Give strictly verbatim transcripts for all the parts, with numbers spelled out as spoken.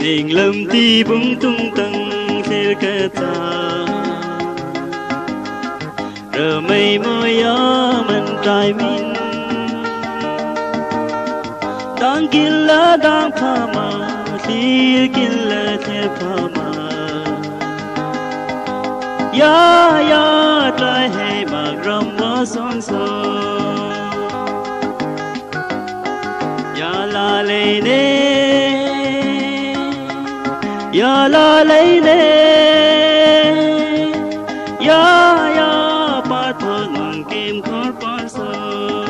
Nền lâm ti bung tung tăng theo cả ta Rờ mây môi gió mình trái min Đang kín lá đang pha mà Thì kín lá theo pha mà Ya ya trái hay mà râm nó son son Ya la lê nê Ya la lê nê Ya ya ba thân kim khói ba sơ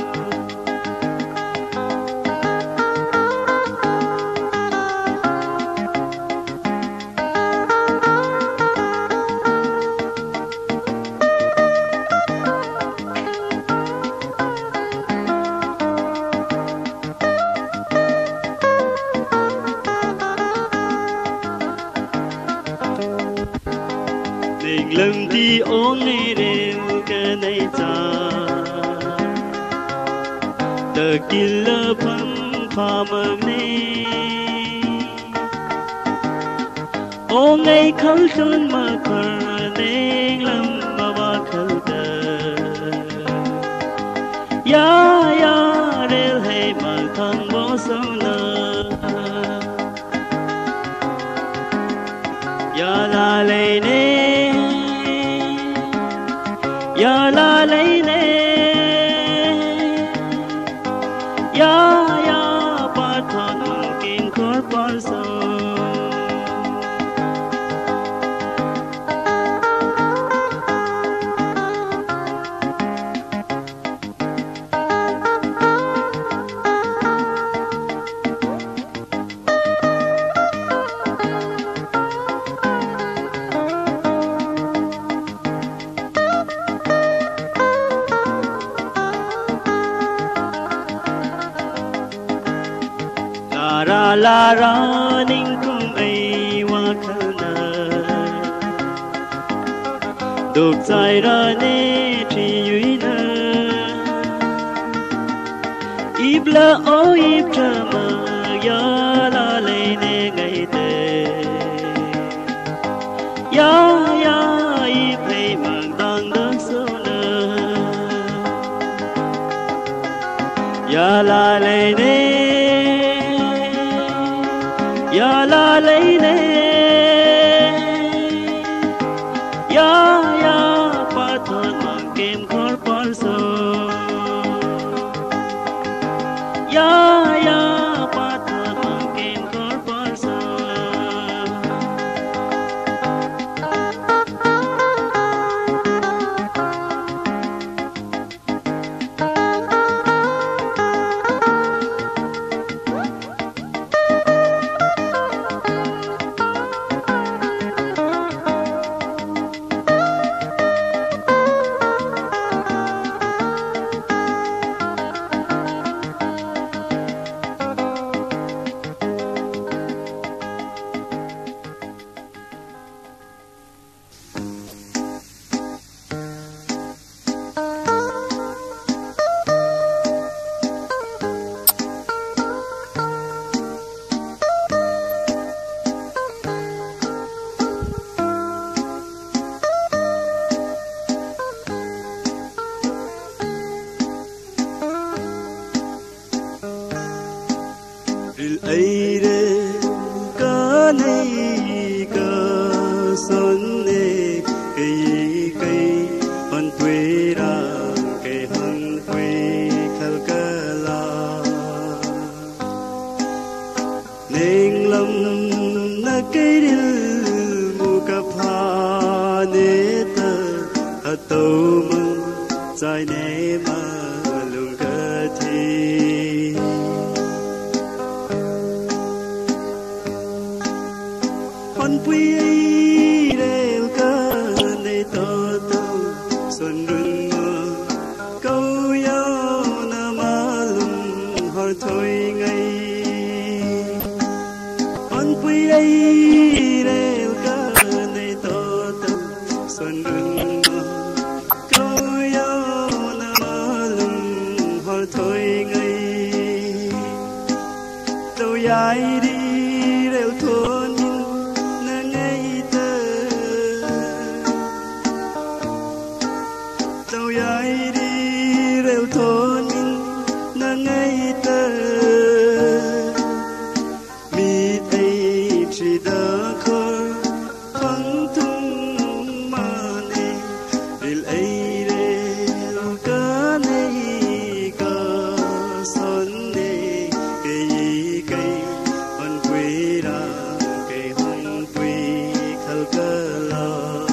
Lần đi ôn nghe đều cái này cha Tờ kia lơ phăng pha mơ nê Ôn ngay khẩu xuân mà khờ nên lâm mà ba khẩu tờ Ya ya rêu hay mà thằng bó sâu nơ Ya la lê nê Ya la lay lay Ya ya ba thân kinh khói ba sâu La la ra ninh cung ai wa khana Đục dài ra nê tri yuy na Íp la ô íp tra ma Ya la lê nê ngay tê Ya ya íp hay mang đăng đăng sâu nơ Ya la lê nê Ya la lay lay Ya ya ba thân mang kim khói ba sâu Ya ya ba thân mang kim khói ba sâu thôi ngay đâu dài đi đều thôi dài đi rêu thôn mình na ngay tơ mi thấy chỉ đã khơi phăng tung mà này đi lấy rêu cá này cá son này cây cây hòn quê ra cây hòn quê khal cơ lo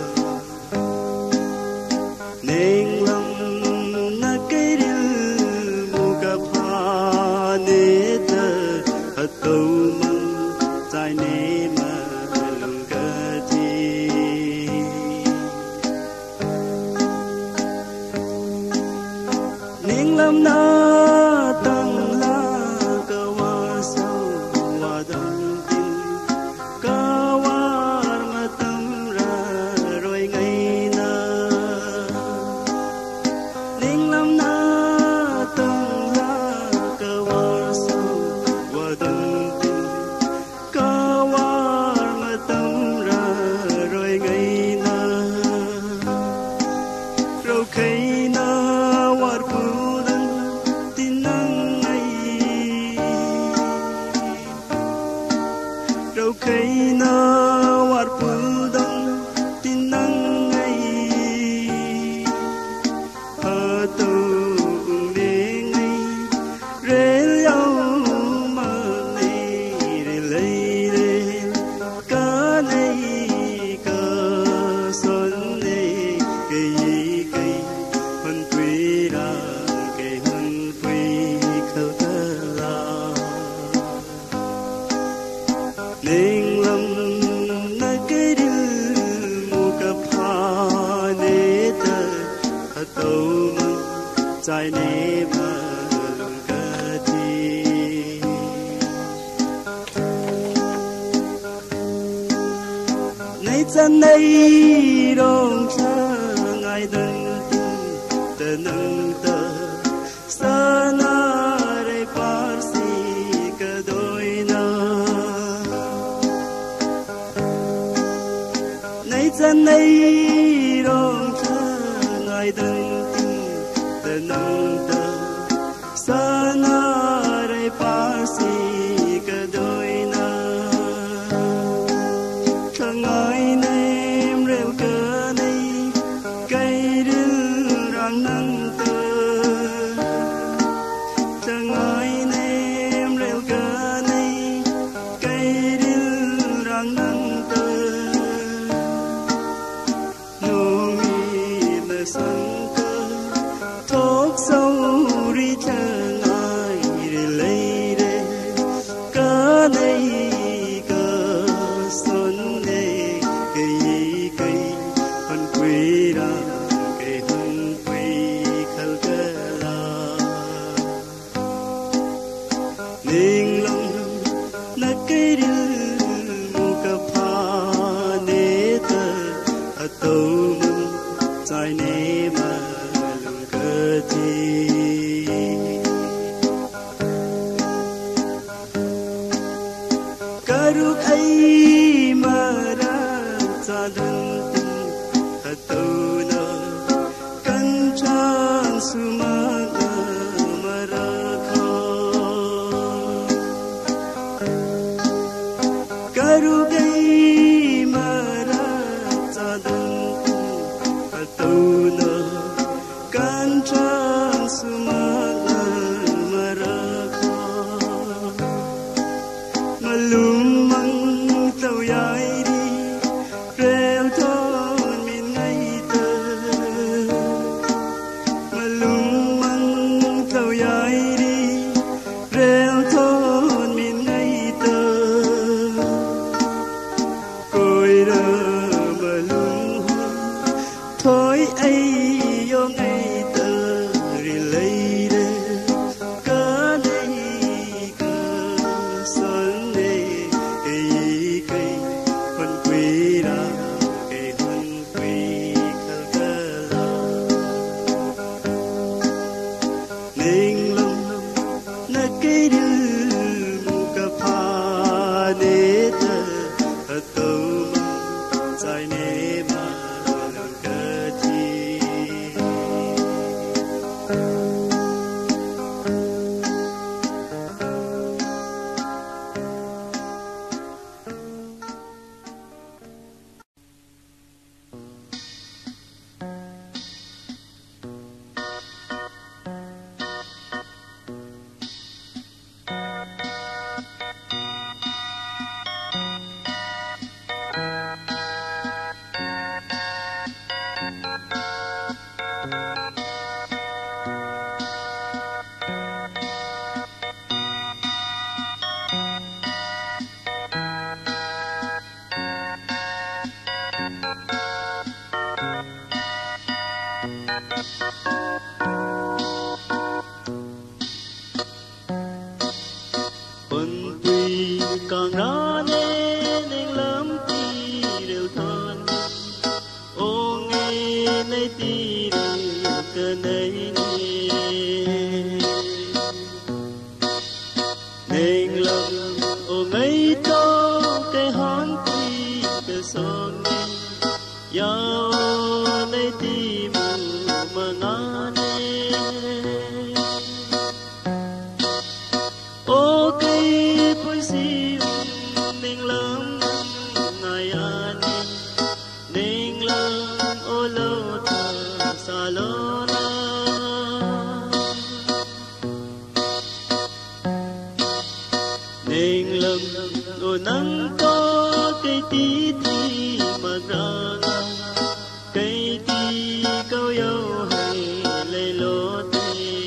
nên lòng na cây điêu mù cà phá nê tơ hạt tàu măng dài nê mà lòng cơ thi nên lòng na tăng la cơ hoa sâu hoa đăng tin cơ hoa mà tâm ra rồi ngày na nên lòng na tăng la cơ hoa sâu hoa đăng tin cơ hoa mà tâm ra rồi ngày na rồi khi na hoa phụ đăng tin nắng ngày rồi khi na hoa phụ đăng tin nắng ngày ở tu đến ngày rê lâu mà này rê lấy rê cá này cá son này cây cây hân quý ra cây hân quý khâu thơ la nên lòng na cây điêu mù cà phá nê tơ hạt tàu măng dài nê mà lòng cơ thi nay chân nay rong cha ngày đừng tin tơ nâng tơ sa na re par si cơ đôi na nay chân nay rong cha ngày đừng tin tơ nâng tơ sa na re par si cơ đôi na thằng ai nem rêu cơ này cây rêu răng nắng tơ thằng ai nem rêu cơ này cây rêu răng nắng tơ nô mi là sân cơ thốt sâu đi chờ ngài để lấy để cá này cá son này cây cây hòn quê ra cây hòn quê khal cơ la nên lòng na cây điêu mù cà phá nê tơ hạt tàu măng dài nê mà lòng cơ thi karuk ai mara cha đăng tin hạt tàu na căn chan suma mara kho karuk ai mara cha đăng tin hạt tàu na căn chan suma mara kho malum mang tàu dài đi rêu thôn miền ngay tơ malum mang tàu dài đi rêu thôn miền ngay tơ cội đơ malum hoa thôi ấy vô ngay tơ đi lấy Ân tuy càng ra nên anh lắm thì đều thân ô nghe nay thì đều cơ nay nên lòng ô ngây tô cái hón thì cơ son giao nay thì mù mà ngã nên ô cây phơi xiêm nên lắm ngày an nên lắm ô lâu thà xa lô na nên lắm ô nắng có cây tí thì mà ra cây tí câu yêu hay lê lô tê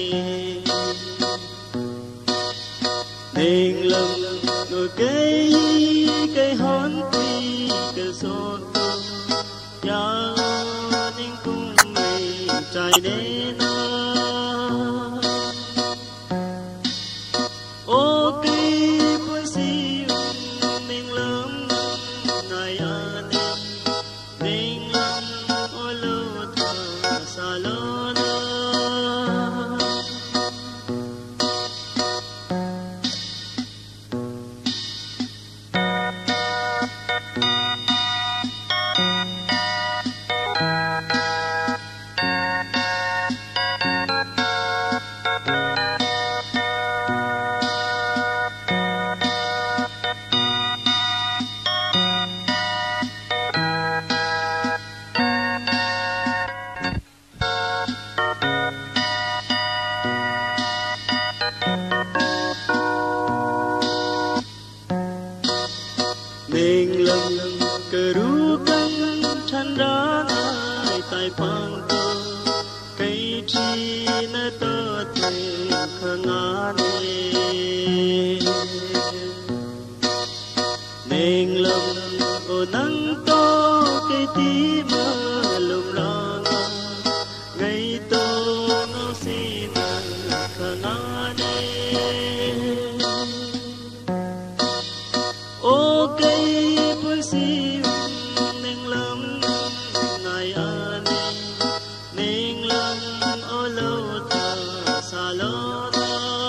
nên lầm ngồi cây cây hón tuy cây sốt ya nên cũng ngày trái đến ô cây phơi xiêm nên lắm ngày an nên lắm ô lâu thà xa lô na nên lầm cơ ru căng chân ra ngay tại phang tơ cây chi na tơ thề khờ ngã nên lầm ô nắng to cây tí mơ lùng lang ngày to nó xin khờ ngã ô cây phơi xiêm nên lắm ngày an nên lắm ô lâu thà xa lô na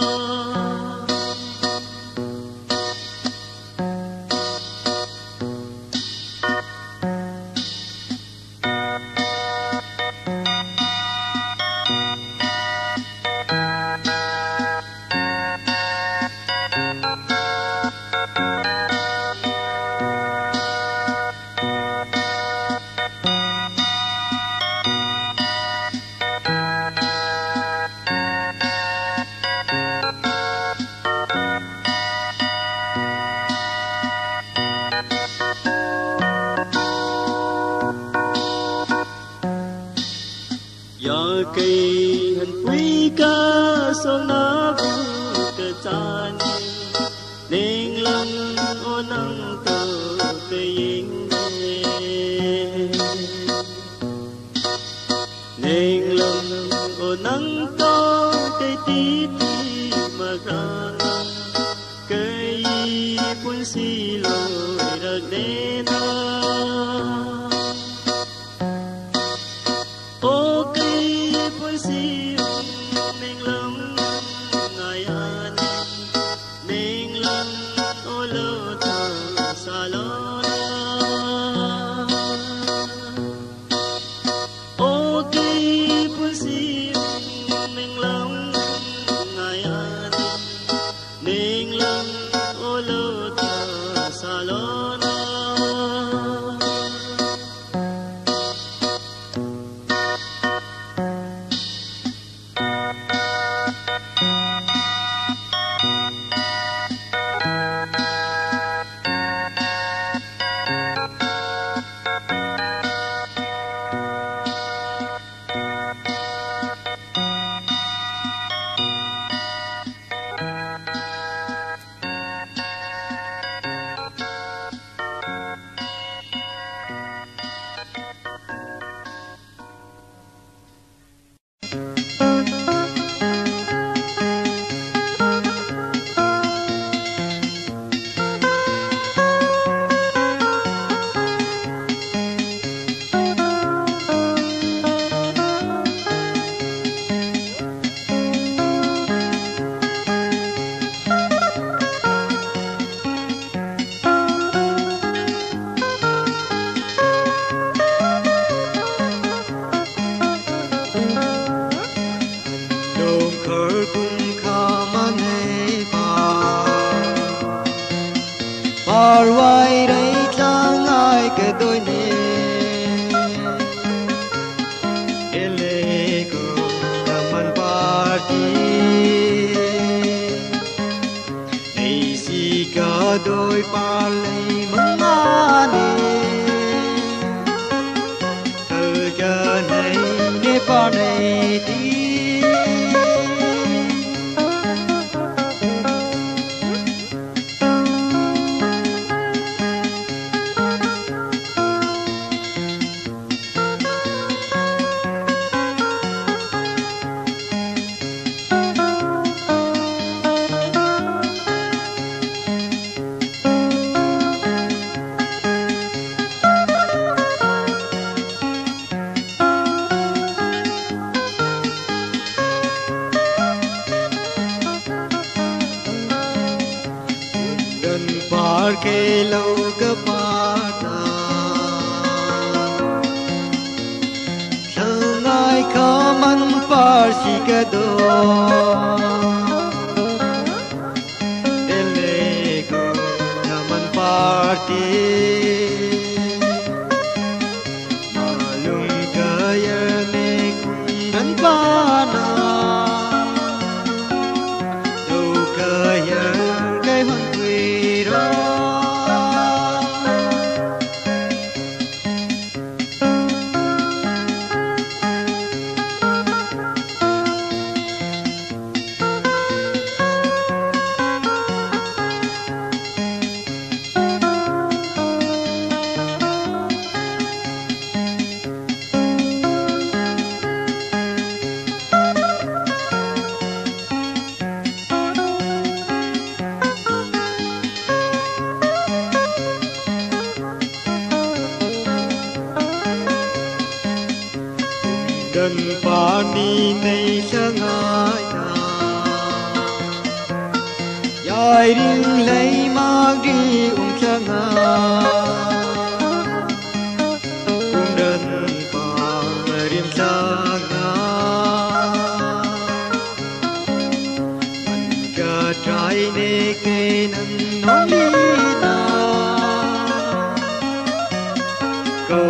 giờ cây hình quý ca sông na vu cơ chan nên lắm ô nắng tơ cây yên nên lắm ô nắng to cây tí tí mà ra cây phun xì lôi ra đến ô cây phơi xiêm nên lắm ngày an nên lắm ô lâu thà xa lô na ô cây phơi xiêm nên lắm ngày an nên lắm ô lâu thà xa lô na đồng khởi cùng khaman hei pa parwai dei tlang ai ke doi ne ele ko naman party ei si ka doi pa lei mga ne thơ ca này ne pa này đi ke lâu cơ pa ta thơ ngai khá man par si ke do ele ko naman party malum kaya ne kun pa na do kaya kai hon quy ro gần pa ni này sang ai ta dài riêng lấy mang đi ung sang ung đơn pa riêng sang mình cả trái ne cây nắng nóng đi ta cầu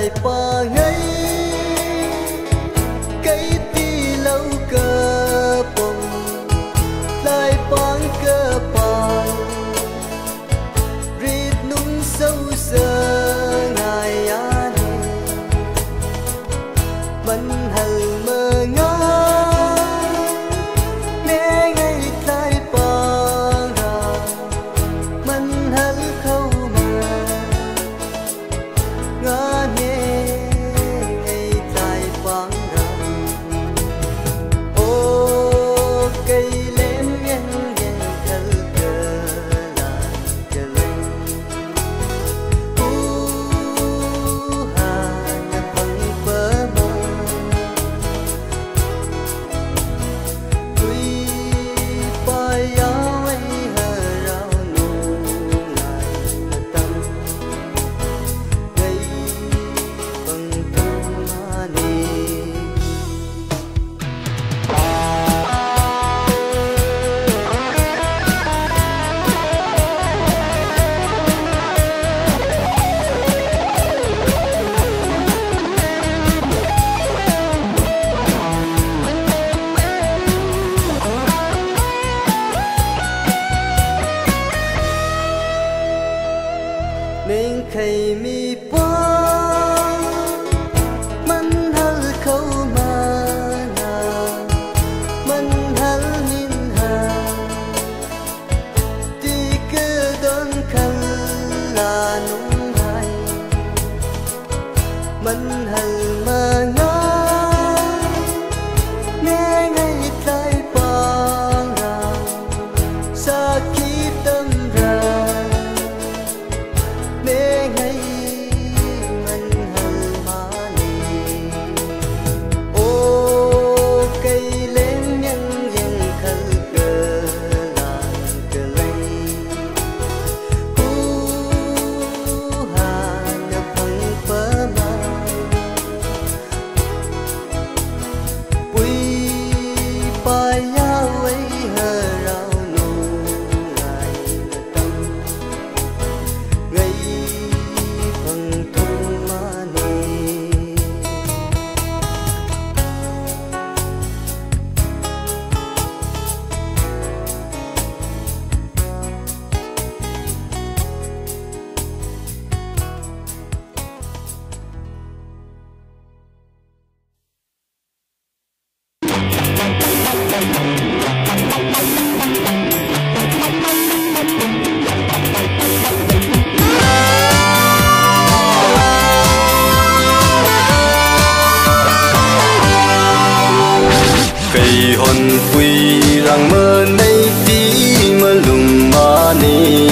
lại pa ngấy cây ti lâu cơ bồng lại băng cơ băng rít nung sâu sơ ngày an mình hờ mơ ngó nghe ngay lại băng ra mình hờ khâu mà ngó nghe ngay lại băng ra ô cây lem yang yang thơ cơ là cơ lên u hà nhà bằng bờ mơ tuy bay áo ấy hờ rau nụ lại tâm gây bằng tâm ani mình khay mi pa man hal khâu ma na man hal min ha ti cơ đơn khăn là nung hai man hal ma nga nghe ngay tai bang ra sa khi tâm ra mê ngay mình hờ mani ô cây lên nhân dân khờ cơ là cơ lấy u hà nhập bằng bờ mà quy bay áo ấy hờ rau nụ lại tâm gây bằng thung mani cây hòn quy rằng mơ nay tí mơ lùng mani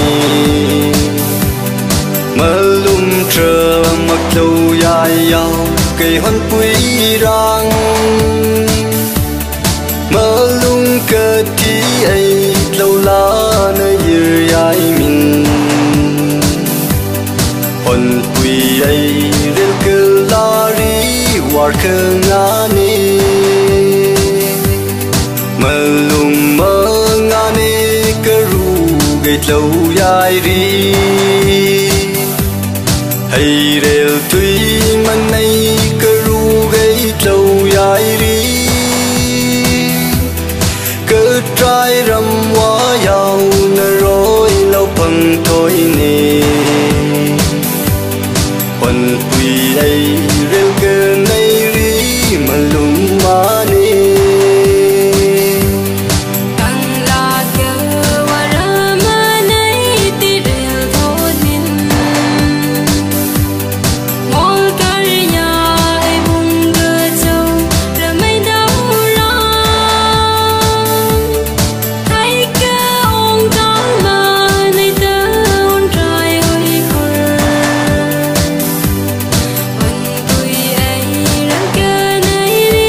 mơ lùng chờ mặc lâu dài yao cây hòn quy rằng mơ lùng cơ tí ấy lâu lá nơi dư dài mình hòn quy ấy đến cơ la ri war cơ ngani mơ lùng mơ ngani cơ ru gây lâu dài ri hay rêu tuy mình nay cơ ru gây lâu dài ri cơ trai râm hoa giàu nở rồi lâu bằng thôi nè hòn quy ấy rêu cơ nay ri mà lùng mani Hãy subscribe cho kênh Ghiền Mì Gõ để không bỏ lỡ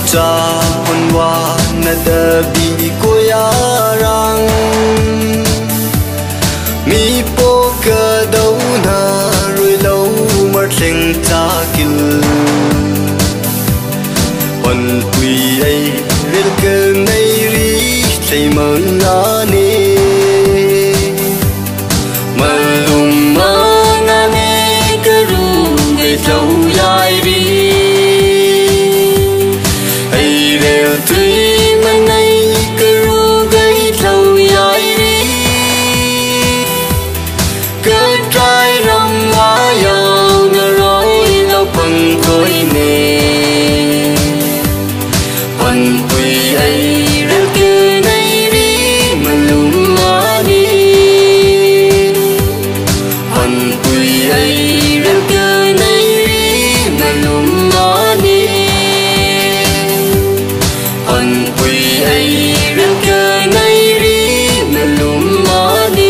cha hon wa na da bi ko ya rang mi po ka dau na rui lâu mar theng ta kil hon pui ai rel ke nei ri thei mang na ne malum ma na ne ka ru ngai lâu lai ri ai rel tui man nei ka ru ngai lâu lai ri ka trai ram wa yao na roi lo pang khoi ne hon pui ai rel ke nei ri malum ma ni hon pui ai rel ke nei ri malum ma ni hon pui ai rel ke nei ri malum ma ni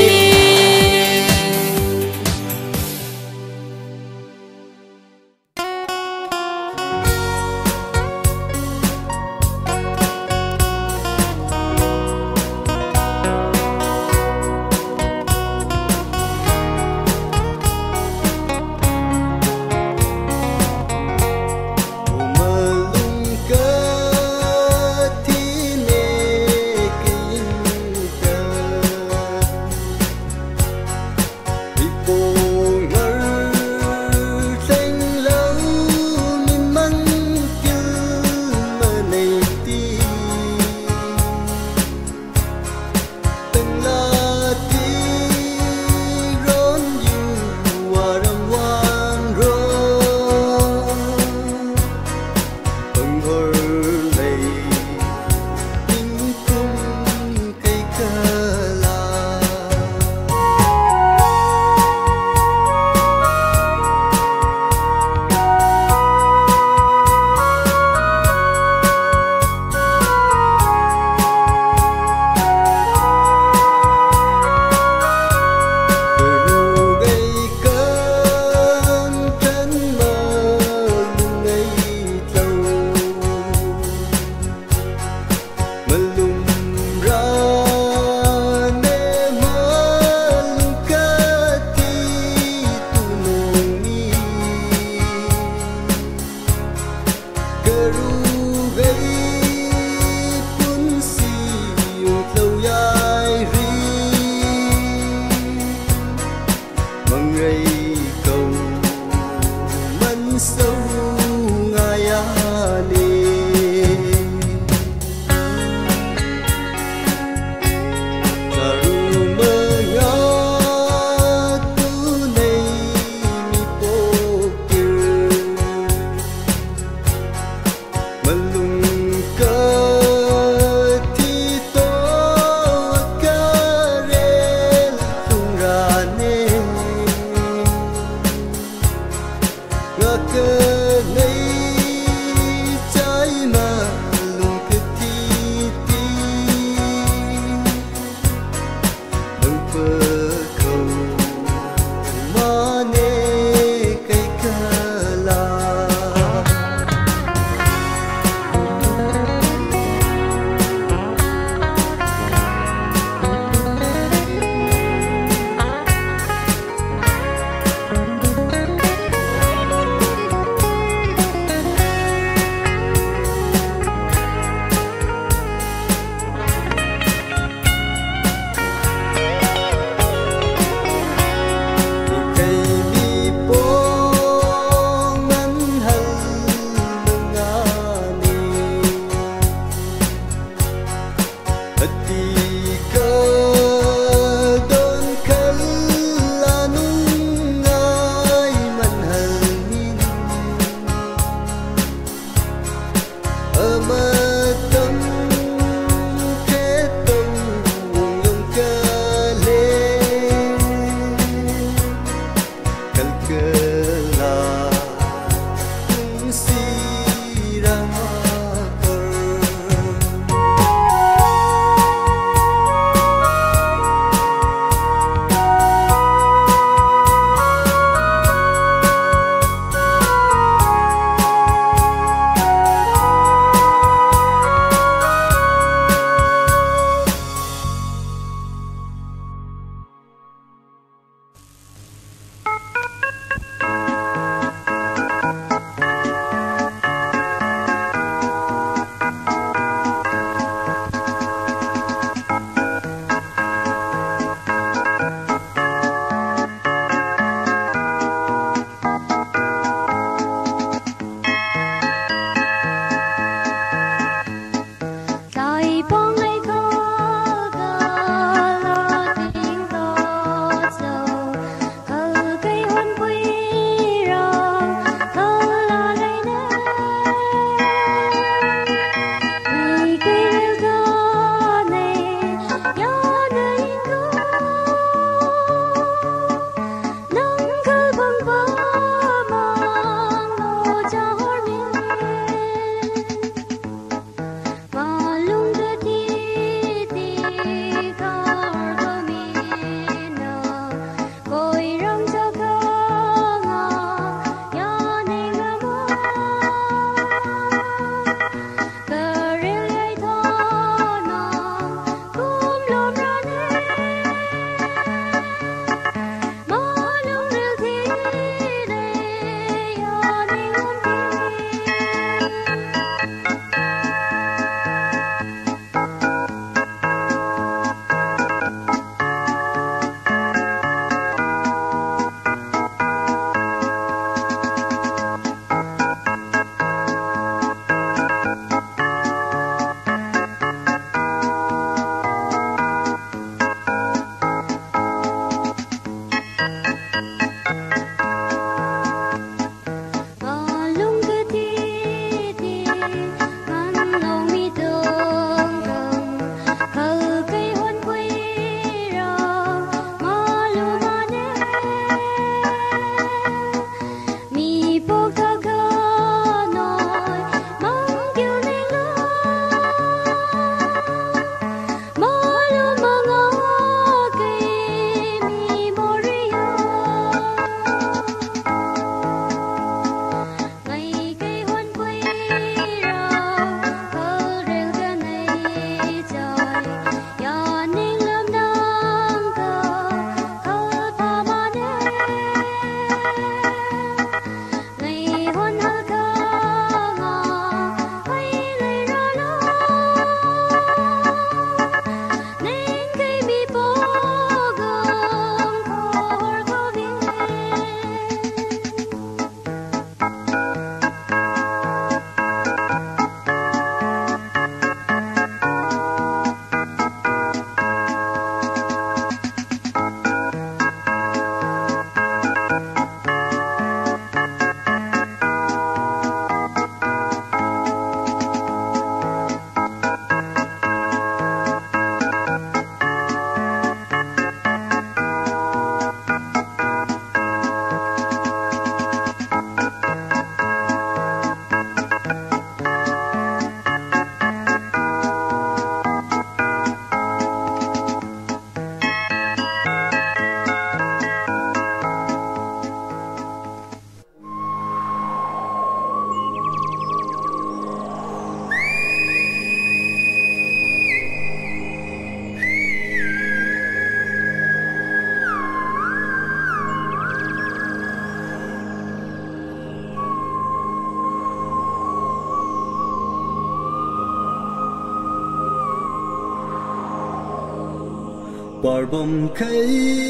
par bom khay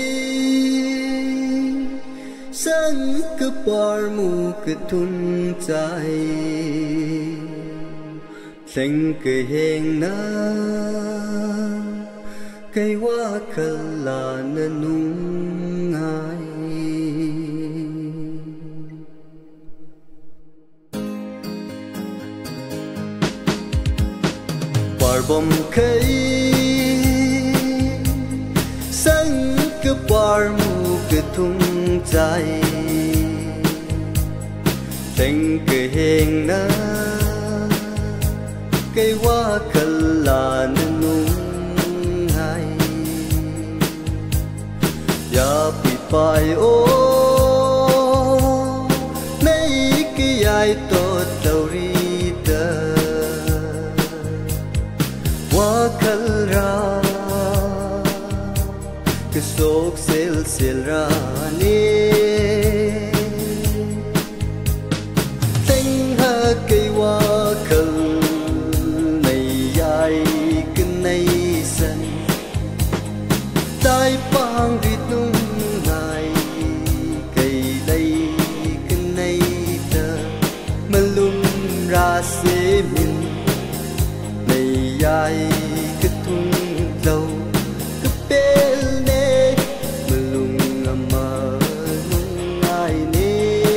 sang ke par mu ke thun chai Thanh ke heng na cây hoa khala na nung ai par bom khay sang ke par mu ke thung chai Thanh ke heng na cây hoa khala na nung ai ya pi pai o mấy cái ai to tàu ri ta hoa khala cái sốc sel sel ra ni thanh ha cây hoa tai pang rit nung ngai cây đây cái này ta malum ra se min này ai cái thung lâu cái bel ne malum ama nung ngai ne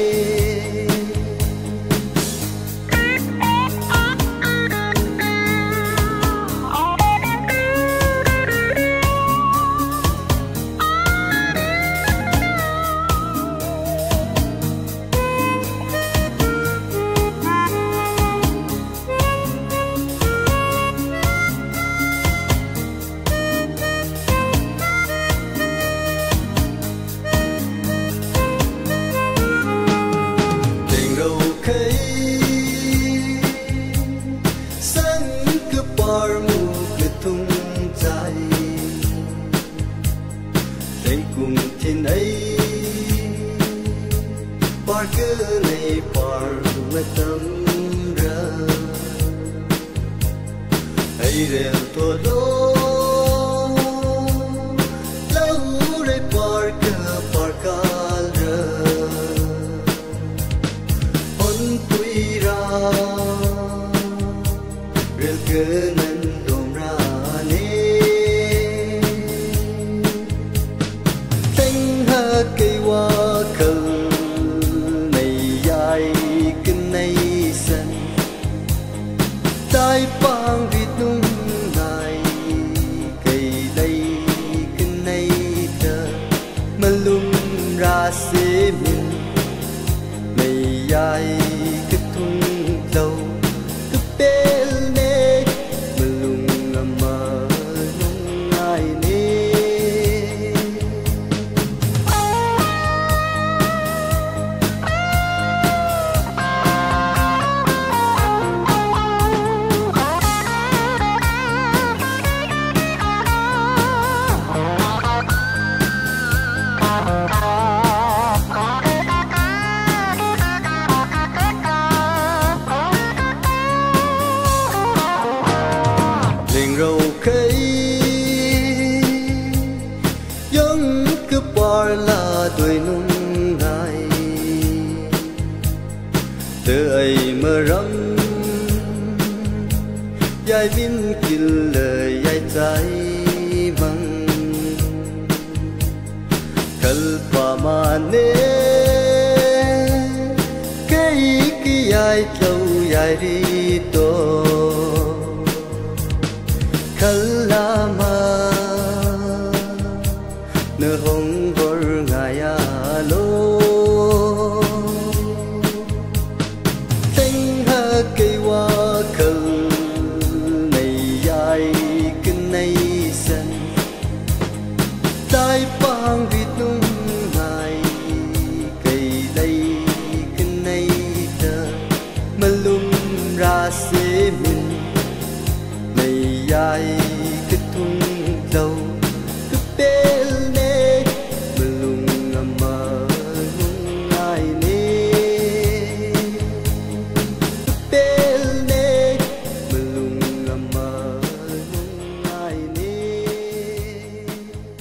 par cứ này par mà tâm ra hay rèn tua đô lâu đây par cứ par cal ra on tui ra rèn cứ nan dom ra ne thanh ha cây hoa tai pang rit nung ngai cây đây cái này ta malum ra se min này ai cái thung lâu cái bel ne malum ama nung ngai ne râu cây giống cứ par là tuổi nung ngai từ ấy mơ rắm dài vin kil lời dài trái vắng kalpa mane cây cái dài lâu dài đi to kalama nơ hong vor ngaya lo thanh ha cây hoa khờ này ai cái này san tai pang vít nung ngai cây đây cái này ta malum ra se min ai cái thung lâu cái bel ne malum ama nung ai ne cái bel ne malum ama nung ai ne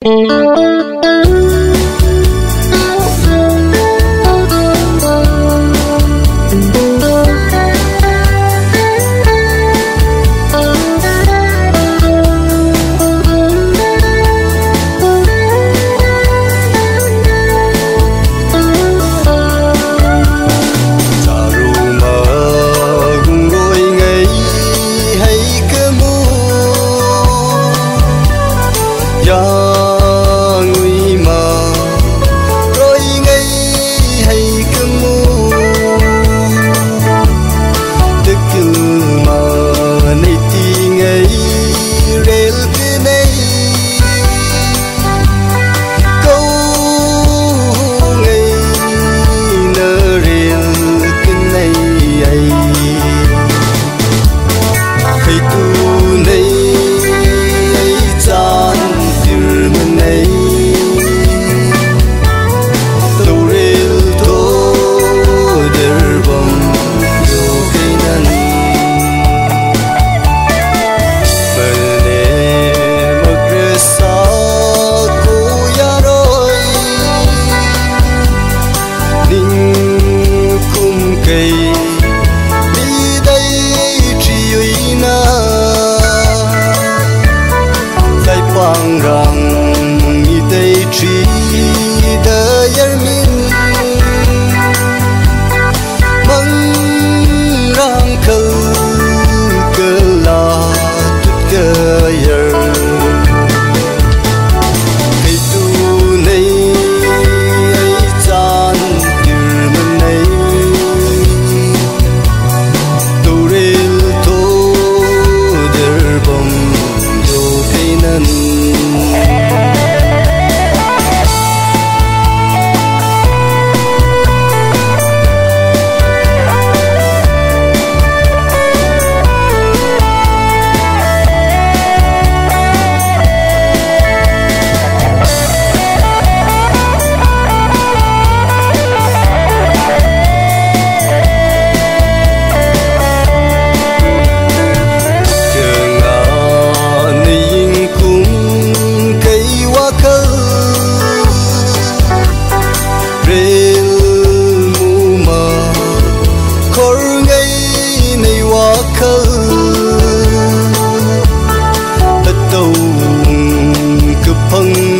Hãy subscribe